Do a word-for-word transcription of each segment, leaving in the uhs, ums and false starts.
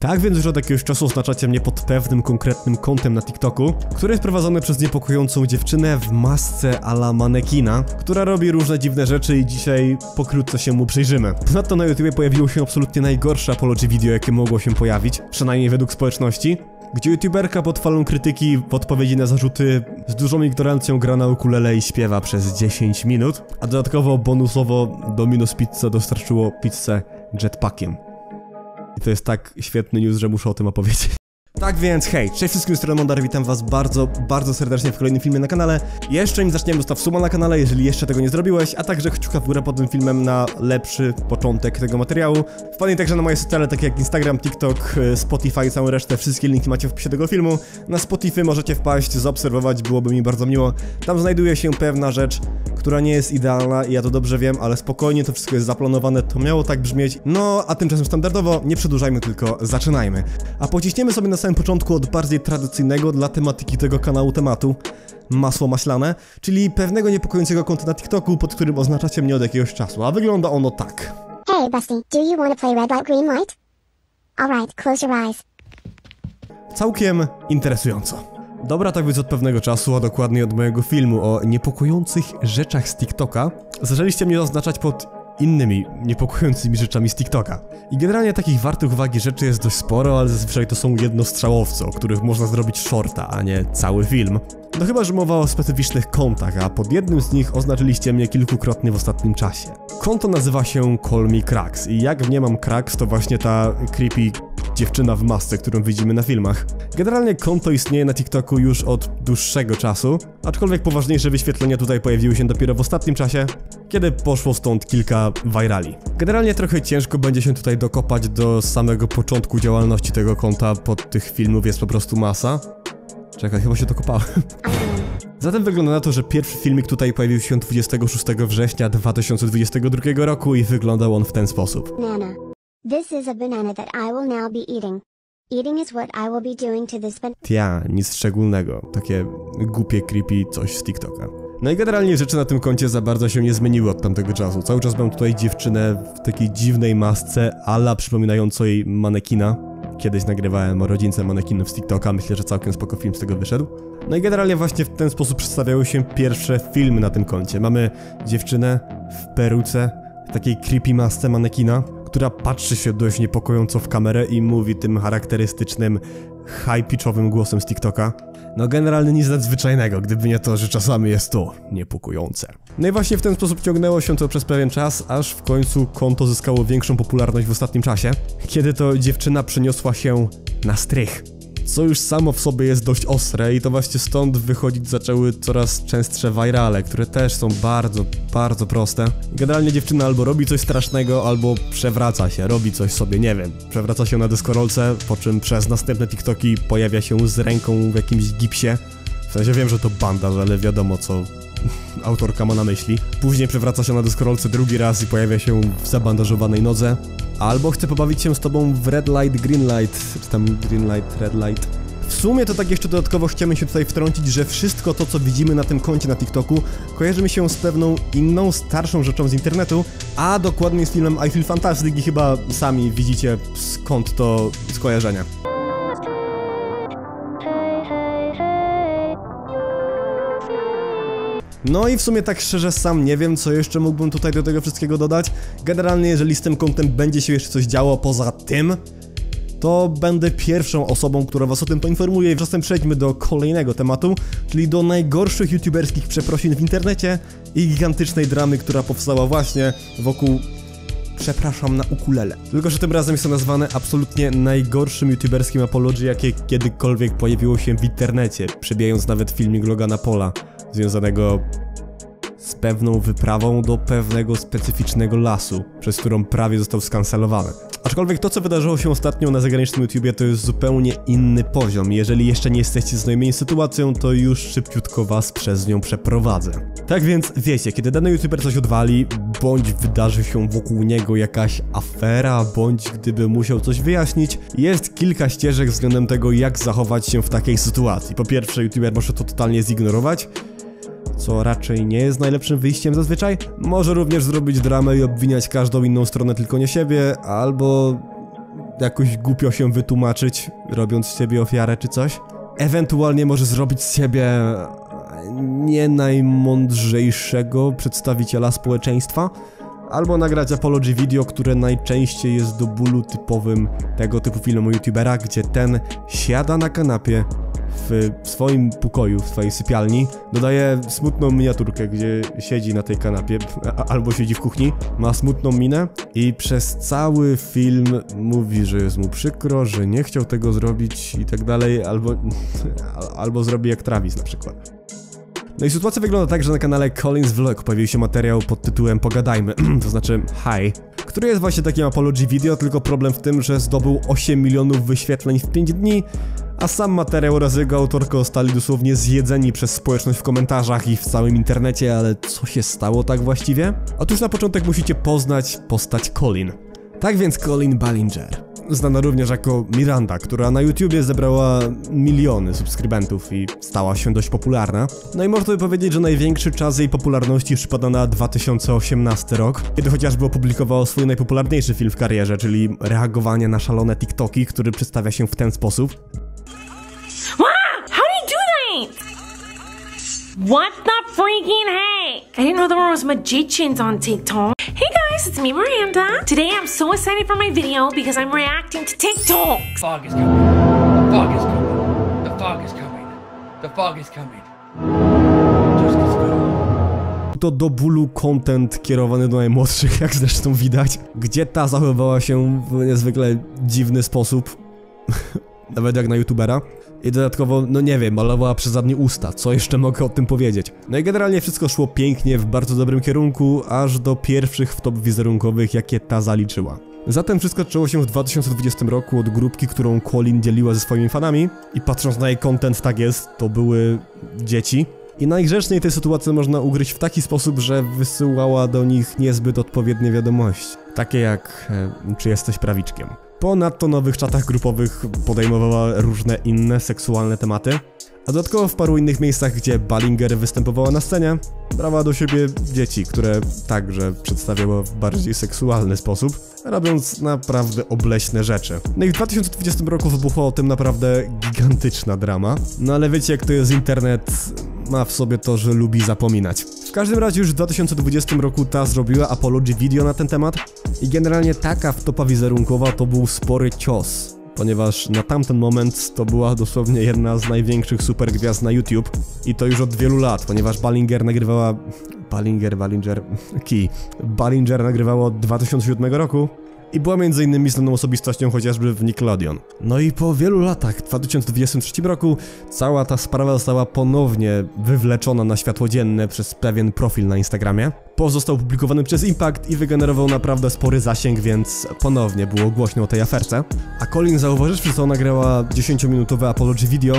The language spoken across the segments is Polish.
Tak więc już od jakiegoś czasu oznaczacie mnie pod pewnym konkretnym kątem na TikToku, który jest prowadzony przez niepokojącą dziewczynę w masce a la manekina, która robi różne dziwne rzeczy i dzisiaj pokrótce się mu przyjrzymy. Ponadto na YouTubie pojawiło się absolutnie najgorsze apology video, jakie mogło się pojawić, przynajmniej według społeczności, gdzie youtuberka pod falą krytyki w odpowiedzi na zarzuty z dużą ignorancją gra na ukulele i śpiewa przez dziesięć minut, a dodatkowo bonusowo Domino's Pizza dostarczyło pizzę jetpackiem. I to jest tak świetny news, że muszę o tym opowiedzieć. Tak więc hej, cześć wszystkim, z strony Mondar, witam was bardzo, bardzo serdecznie w kolejnym filmie na kanale. Jeszcze nim zaczniemy, zostaw suba na kanale, jeżeli jeszcze tego nie zrobiłeś, a także kciuka w górę pod tym filmem na lepszy początek tego materiału. Wpadnij także na moje sociale, takie jak Instagram, TikTok, Spotify i całą resztę, wszystkie linki macie w opisie tego filmu. Na Spotify możecie wpaść, zaobserwować, byłoby mi bardzo miło. Tam znajduje się pewna rzecz, która nie jest idealna i ja to dobrze wiem, ale spokojnie, to wszystko jest zaplanowane, to miało tak brzmieć. No, a tymczasem standardowo, nie przedłużajmy, tylko zaczynajmy. A pociśniemy sobie na samym początku od bardziej tradycyjnego dla tematyki tego kanału tematu, masło maślane, czyli pewnego niepokojącego konta na TikToku, pod którym oznaczacie mnie od jakiegoś czasu, a wygląda ono tak. Hey Busty, do you want to play red light, green light? Alright, close your eyes. Całkiem interesująco. Dobra, tak więc od pewnego czasu, a dokładnie od mojego filmu o niepokojących rzeczach z TikToka, zaczęliście mnie oznaczać pod innymi niepokojącymi rzeczami z TikToka. I generalnie takich wartych uwagi rzeczy jest dość sporo, ale zazwyczaj to są jednostrzałowce, o których można zrobić shorta, a nie cały film. No chyba, że mowa o specyficznych kontach, a pod jednym z nich oznaczyliście mnie kilkukrotnie w ostatnim czasie. Konto nazywa się Call Me Cracks i jak w nie mam Cracks, to właśnie ta creepy dziewczyna w masce, którą widzimy na filmach. Generalnie konto istnieje na TikToku już od dłuższego czasu, aczkolwiek poważniejsze wyświetlenia tutaj pojawiły się dopiero w ostatnim czasie, kiedy poszło stąd kilka virali. Generalnie trochę ciężko będzie się tutaj dokopać do samego początku działalności tego konta, pod tych filmów jest po prostu masa. Czekaj, chyba się dokopałem. Zatem wygląda na to, że pierwszy filmik tutaj pojawił się dwudziestego szóstego września dwa tysiące dwudziestego drugiego roku i wyglądał on w ten sposób. Banana. This is a banana that I will now be eating. Eating is what I will be doing to this banana. Tia, nic szczególnego. Takie głupie, creepy coś z TikToka. No i generalnie rzeczy na tym koncie za bardzo się nie zmieniły od tamtego czasu. Cały czas mam tutaj dziewczynę w takiej dziwnej masce, ala przypominającej manekina. Kiedyś nagrywałem o rodzince manekinów z TikToka, myślę, że całkiem spoko film z tego wyszedł. No i generalnie właśnie w ten sposób przedstawiały się pierwsze filmy na tym koncie. Mamy dziewczynę w peruce, w takiej creepy masce manekina, która patrzy się dość niepokojąco w kamerę i mówi tym charakterystycznym, high-pitchowym głosem z TikToka. No generalnie nic nadzwyczajnego, gdyby nie to, że czasami jest to niepokojące. No i właśnie w ten sposób ciągnęło się to przez pewien czas, aż w końcu konto zyskało większą popularność w ostatnim czasie, kiedy to dziewczyna przeniosła się na strych. Co już samo w sobie jest dość ostre i to właśnie stąd wychodzić zaczęły coraz częstsze virale, które też są bardzo, bardzo proste. Generalnie dziewczyna albo robi coś strasznego, albo przewraca się, robi coś sobie, nie wiem. Przewraca się na deskorolce, po czym przez następne TikToki pojawia się z ręką w jakimś gipsie. W sensie wiem, że to bandaż, ale wiadomo co autorka ma na myśli. Później przewraca się na deskorolce drugi raz i pojawia się w zabandażowanej nodze. Albo chce pobawić się z tobą w red light, green light, czy tam green light, red light. W sumie to tak jeszcze dodatkowo chciałem się tutaj wtrącić, że wszystko to, co widzimy na tym koncie na TikToku, kojarzy mi się z pewną inną, starszą rzeczą z internetu, a dokładnie z filmem I Feel Fantastic i chyba sami widzicie skąd to skojarzenie. No i w sumie tak szczerze sam nie wiem, co jeszcze mógłbym tutaj do tego wszystkiego dodać. Generalnie jeżeli z tym kontem będzie się jeszcze coś działo poza tym, to będę pierwszą osobą, która was o tym poinformuje i czasem przejdźmy do kolejnego tematu, czyli do najgorszych youtuberskich przeprosin w internecie i gigantycznej dramy, która powstała właśnie wokół, przepraszam, na ukulele. Tylko że tym razem jest to nazwane absolutnie najgorszym youtuberskim apology, jakie kiedykolwiek pojawiło się w internecie, przebijając nawet filmik Logana Paula, związanego z pewną wyprawą do pewnego specyficznego lasu, przez którą prawie został skancelowany. Aczkolwiek to, co wydarzyło się ostatnio na zagranicznym YouTubie, to jest zupełnie inny poziom. Jeżeli jeszcze nie jesteście znajomi z sytuacją, to już szybciutko was przez nią przeprowadzę. Tak więc wiecie, kiedy dany YouTuber coś odwali, bądź wydarzy się wokół niego jakaś afera, bądź gdyby musiał coś wyjaśnić, jest kilka ścieżek względem tego, jak zachować się w takiej sytuacji. Po pierwsze, YouTuber może to totalnie zignorować, co raczej nie jest najlepszym wyjściem zazwyczaj. Może również zrobić dramę i obwiniać każdą inną stronę, tylko nie siebie, albo jakoś głupio się wytłumaczyć, robiąc z siebie ofiarę czy coś. Ewentualnie może zrobić z siebie nie najmądrzejszego przedstawiciela społeczeństwa, albo nagrać apology video, które najczęściej jest do bólu typowym tego typu filmu youtubera, gdzie ten siada na kanapie w swoim pokoju, w swojej sypialni, dodaje smutną miniaturkę, gdzie siedzi na tej kanapie, albo siedzi w kuchni, ma smutną minę i przez cały film mówi, że jest mu przykro, że nie chciał tego zrobić i tak dalej, albo, albo zrobi jak Travis na przykład. No i sytuacja wygląda tak, że na kanale Colin's Vlog pojawił się materiał pod tytułem Pogadajmy, to znaczy Hi, który jest właśnie takim apology video, tylko problem w tym, że zdobył osiem milionów wyświetleń w pięć dni, a sam materiał oraz jego autorka zostali dosłownie zjedzeni przez społeczność w komentarzach i w całym internecie, ale co się stało tak właściwie? Otóż na początek musicie poznać postać Colin. Tak więc Colin Ballinger, znana również jako Miranda, która na YouTubie zebrała miliony subskrybentów i stała się dość popularna. No i można by powiedzieć, że największy czas jej popularności przypada na dwa tysiące osiemnasty rok, kiedy chociażby opublikowało swój najpopularniejszy film w karierze, czyli reagowanie na szalone TikToki, który przedstawia się w ten sposób. How do you do that? What the freaking heck? I didn't know there was magicians on TikTok. Hey guys, it's me, Miranda. Today I'm so excited for my video because I'm reacting to TikTok. The fog is coming. The fog is coming. The fog is coming. The fog is coming. Just as good. To do bólu content kierowany do najmłodszych, jak zresztą widać, gdzie ta zachowywała się w niezwykle dziwny sposób, nawet jak na youtubera. I dodatkowo, no nie wiem, malowała przez zadnie usta, co jeszcze mogę o tym powiedzieć. No i generalnie wszystko szło pięknie, w bardzo dobrym kierunku, aż do pierwszych wtop wizerunkowych, jakie ta zaliczyła. Zatem wszystko zaczęło się w dwa tysiące dwudziestym roku od grupki, którą Colin dzieliła ze swoimi fanami. I patrząc na jej content, tak jest, to były dzieci. I najgrzeczniej tę sytuację można ugryźć w taki sposób, że wysyłała do nich niezbyt odpowiednie wiadomości. Takie jak, e, czy jesteś prawiczkiem. Ponadto na nowych czatach grupowych podejmowała różne inne seksualne tematy, a dodatkowo w paru innych miejscach, gdzie Ballinger występowała na scenie, brała do siebie dzieci, które także przedstawiała w bardziej seksualny sposób, robiąc naprawdę obleśne rzeczy. No i w dwa tysiące dwudziestym roku wybuchła o tym naprawdę gigantyczna drama, no ale wiecie jak to jest internet, ma w sobie to, że lubi zapominać. W każdym razie już w dwa tysiące dwudziestym roku ta zrobiła apology video na ten temat i generalnie taka wtopa wizerunkowa to był spory cios, ponieważ na tamten moment to była dosłownie jedna z największych supergwiazd na YouTube i to już od wielu lat, ponieważ Ballinger nagrywała... Ballinger, Ballinger... Key. Ballinger nagrywała od dwa tysiące siódmego roku i była między innymi znaną osobistością chociażby w Nickelodeon. No i po wielu latach, w dwa tysiące dwudziestym trzecim roku, cała ta sprawa została ponownie wywleczona na światło dzienne przez pewien profil na Instagramie. Post został opublikowany przez Impact i wygenerował naprawdę spory zasięg, więc ponownie było głośno o tej aferce. A Colin, zauważysz, że to nagrała dziesięciominutowe apology video,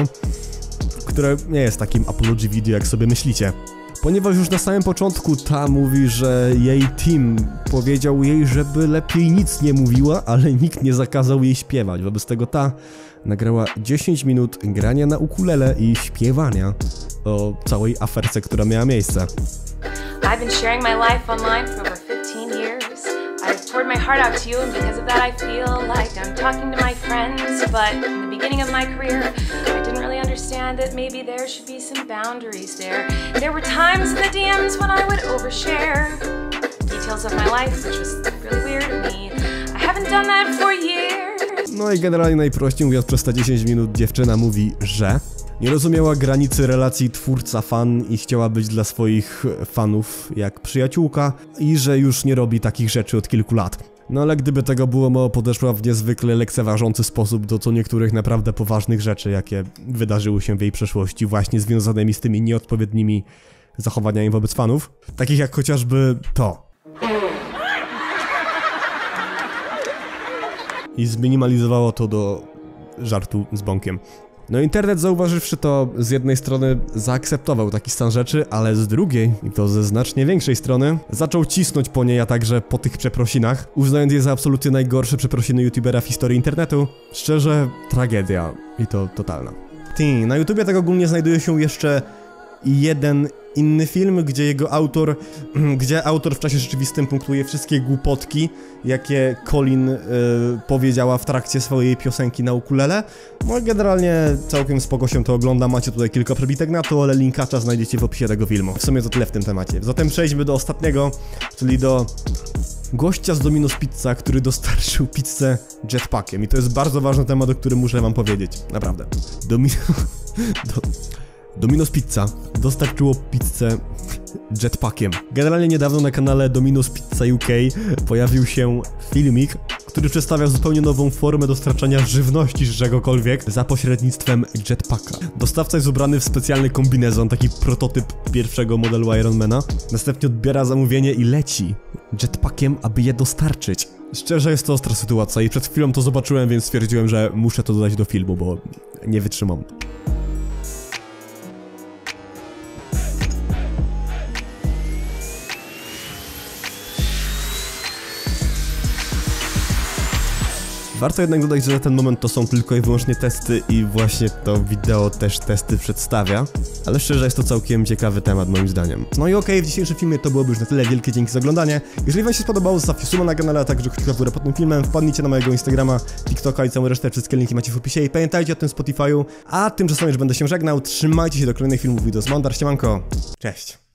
które nie jest takim apology video, jak sobie myślicie. Ponieważ już na samym początku ta mówi, że jej team powiedział jej, żeby lepiej nic nie mówiła, ale nikt nie zakazał jej śpiewać. Wobec tego ta nagrała dziesięć minut grania na ukulele i śpiewania o całej aferce, która miała miejsce. I've been sharing my life online for over fifteen years. I've poured my heart out to you, and because of that I feel like I'm talking to my friends, but in the beginning of my career, I didn't really understand that maybe there should be some boundaries there. There were times in the D Ms when I would overshare details of my life, which was really weird to me. I haven't done that for years. No i generalnie najprościej mówiąc, przez te dziesięć minut dziewczyna mówi, że nie rozumiała granicy relacji twórca-fan i chciała być dla swoich fanów jak przyjaciółka i że już nie robi takich rzeczy od kilku lat. No ale gdyby tego było mało, podeszła w niezwykle lekceważący sposób do co niektórych naprawdę poważnych rzeczy, jakie wydarzyły się w jej przeszłości, właśnie związanymi z tymi nieodpowiednimi zachowaniami wobec fanów, takich jak chociażby to. I zminimalizowało to do żartu z bąkiem. No internet, zauważywszy to, z jednej strony zaakceptował taki stan rzeczy, ale z drugiej, i to ze znacznie większej strony, zaczął cisnąć po niej, a także po tych przeprosinach, uznając je za absolutnie najgorsze przeprosiny youtubera w historii internetu. Szczerze, tragedia. I to totalna. Ty, na YouTubie tak ogólnie znajduje się jeszcze i jeden inny film, gdzie jego autor, gdzie autor w czasie rzeczywistym punktuje wszystkie głupotki, jakie Colin y, powiedziała w trakcie swojej piosenki na ukulele. No generalnie całkiem spoko się to ogląda, macie tutaj kilka przebitek na to, ale linkacza znajdziecie w opisie tego filmu. W sumie to tyle w tym temacie. Zatem przejdźmy do ostatniego, czyli do gościa z Domino's Pizza, który dostarczył pizzę jetpackiem. I to jest bardzo ważny temat, o którym muszę wam powiedzieć. Naprawdę. Domino... Do... Domino's Pizza dostarczyło pizzę jetpackiem. Generalnie niedawno na kanale Domino's Pizza U K pojawił się filmik, który przedstawia zupełnie nową formę dostarczania żywności czy czegokolwiek za pośrednictwem jetpacka. Dostawca jest ubrany w specjalny kombinezon, taki prototyp pierwszego modelu Ironmana. Następnie odbiera zamówienie i leci jetpackiem, aby je dostarczyć. Szczerze jest to ostra sytuacja i przed chwilą to zobaczyłem, więc stwierdziłem, że muszę to dodać do filmu, bo nie wytrzymam. Warto jednak dodać, że na ten moment to są tylko i wyłącznie testy i właśnie to wideo też testy przedstawia, ale szczerze jest to całkiem ciekawy temat moim zdaniem. No i okej, okay, w dzisiejszym filmie to byłoby już na tyle, wielkie dzięki za oglądanie. Jeżeli wam się spodobało, zostawcie suba na kanale, a także kciuka w górę pod tym filmem, wpadnijcie na mojego Instagrama, TikToka i całą resztę, wszystkie linki macie w opisie i pamiętajcie o tym Spotify'u, a tymczasem już będę się żegnał, trzymajcie się do kolejnych filmów, wideo z Mondar, siemanko, cześć!